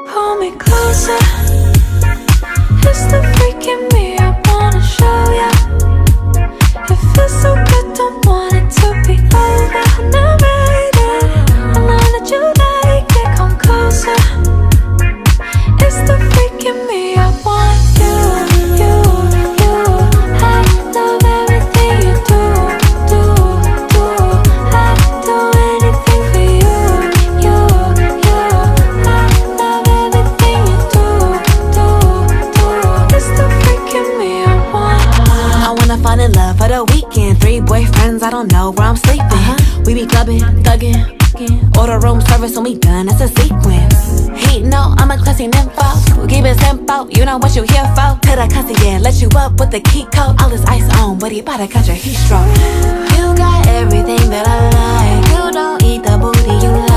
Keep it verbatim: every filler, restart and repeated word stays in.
Pull me closer. It's the freak in me I wanna show ya. It feels so good, don't want it to be over. Now baby, I know that you like it, come closer. It's the freak in me I want you, you, you. I love everything you do, do, do. I'd do anything for you, you, you. I love everything you do, do, do. It's the freak in me I want. I wanna fall in love for the weekend. Three boyfriends, I don't know where I'm sleeping. uh-huh. We be clubbing, thugging, order room service when we done, that's a sequence. He know I'm a classy nympho, keep it simple, you know what you here for. To the cussy, yeah, let you up with the key code. All this ice on, but he bout to catch a heat stroke. You got everything that I like. You don't eat the booty, you